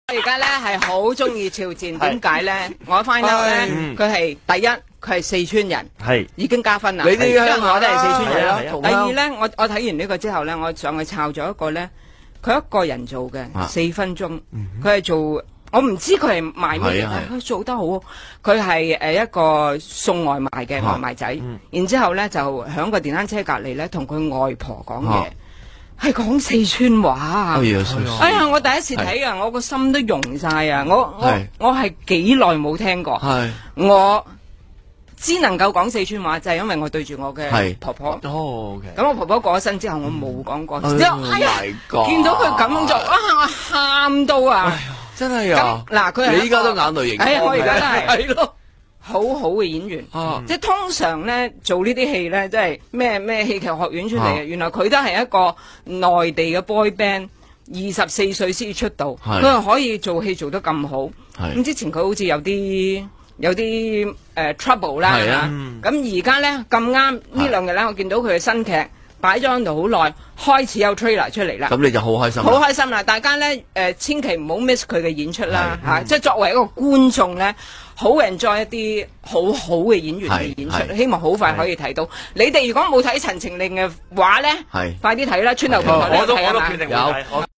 我而家咧係好中意肖戰，點解咧？我翻到咧，佢係第一，佢係四川人， 係已經加分啦。 你啲因為我都係四川人啦。 係啊第二咧，我睇完呢個之後咧，我上去抄咗一個咧，佢一個人做嘅4分鐘，佢係做。我唔知佢係賣乜嘢，但佢做得好。佢係一個送外賣嘅外賣仔，然之後咧就響個電單車隔離咧同佢外婆講嘢，係講四川話。哎呀，我第一次睇啊，我個心都融晒啊！我係幾耐冇聽過，我只能夠講四川話，就係因為我對住我嘅婆婆。 哦， 咁我婆婆過咗身之後，我冇講過。哎呀，見到佢咁樣做，哇！我喊到啊！ 真係啊！ 嗱，佢係你依家都眼淚盈光。 係我而家都係。 係咯， 好好嘅演員，即係通常咧做呢啲戲咧，即係咩戲劇學院出嚟嘅。原來佢都係一個內地嘅 boy band， 24歲先至出道，佢係可以做戲做得咁好。咁之前佢好似有啲trouble 啦，咁而家咧咁啱呢兩日咧，我見到佢嘅新劇擺咗喺度好耐，開始有 trailer 出嚟啦。 咁你就好開心， 好開心啦！大家咧千祈唔好 miss 佢嘅演出啦嚇，即係作為一個觀眾咧，好 enjoy 一啲好好嘅演員嘅演出，希望好快可以睇到。你哋如果冇睇陳情令嘅話咧，快啲睇啦！村頭平台都睇啊嘛。